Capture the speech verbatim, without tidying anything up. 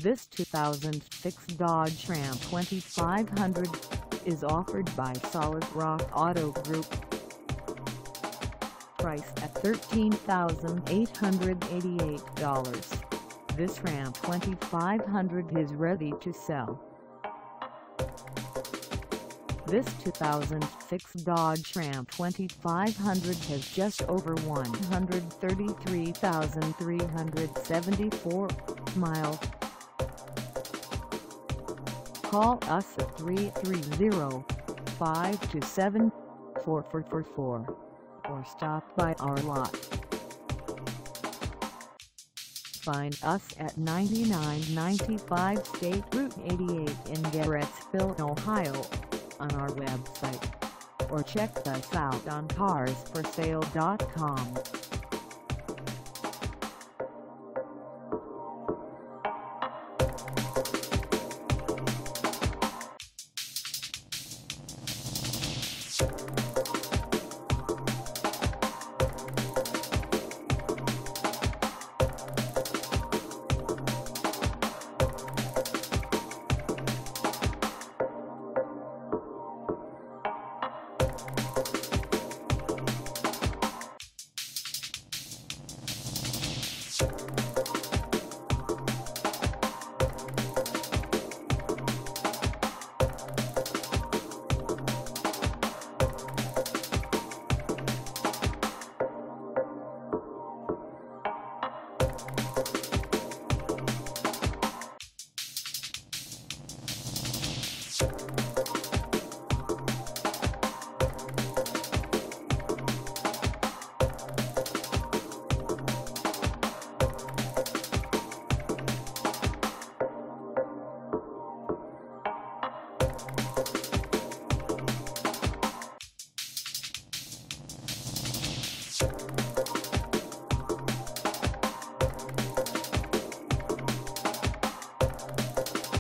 This two thousand six Dodge Ram twenty-five hundred is offered by Solid Rock Auto Group. Priced at thirteen thousand eight hundred eighty-eight dollars, this Ram twenty-five hundred is ready to sell. This two thousand six Dodge Ram twenty-five hundred has just over one hundred thirty-three thousand three hundred seventy-four miles. Call us at three three zero, five two seven, four four four four or stop by our lot. Find us at ninety-nine ninety-five State Route eighty-eight in Garrettsville, Ohio, on our website, or check us out on cars for sale dot com. You